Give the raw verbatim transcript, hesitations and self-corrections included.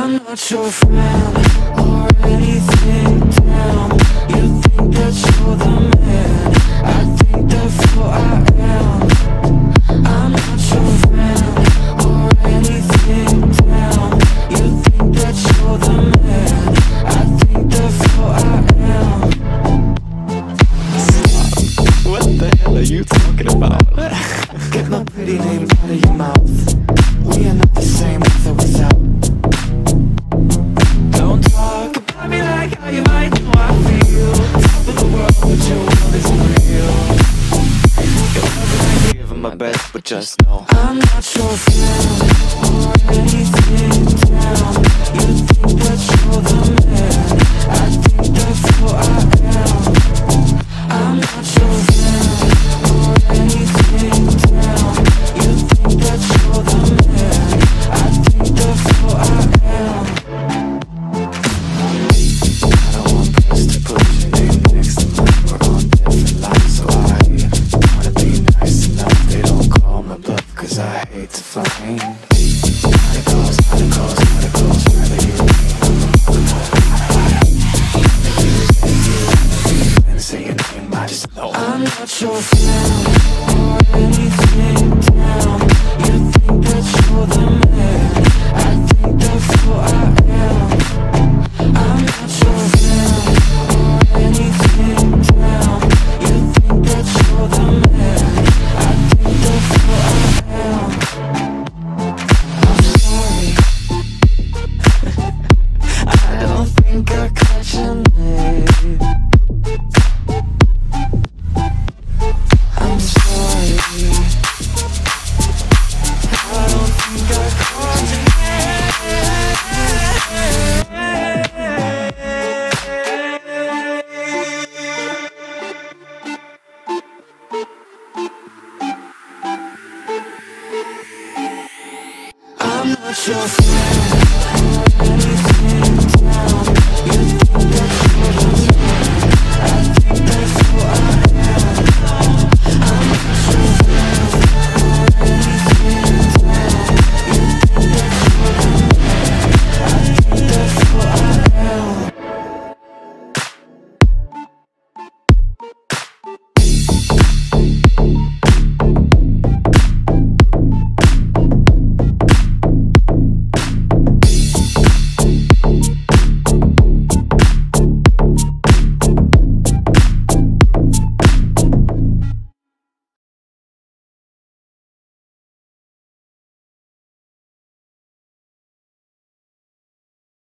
I'm not your friend or anything, damn. You think that you're the man, I think therefore I am. I'm not your friend or anything, damn. You think that you're the man, I think therefore I am. What the hell are you talking about? Get my pretty name out of your mouth. We are not the same with or without. Don't talk about me like how you might know I feel. Top of the world, but your world isn't real. You're never gonna give it my best, but just know I'm not your friend or anything, damn. You think that you're the man, I think therefore I am. I'm not your friend or anything, damn. You think that you're the man, I think therefore I am. I don't want press to put your name next to mine. We're on different lines, so I wanna be nice enough. They don't call my bluff, cause I hate to find how it goes, how it goes, how it goes. Rather you and say your name, I just know I'm not your friend or anything, damn. You think that you're the man, I think therefore I am. I'm not your friend or anything, damn. You think that you're the man, I think therefore I am. I'm sorry, I don't think I caught your name. I'm sorry, I don't think I caught your I'm not your friend or anything, damn. You think that you're the man, I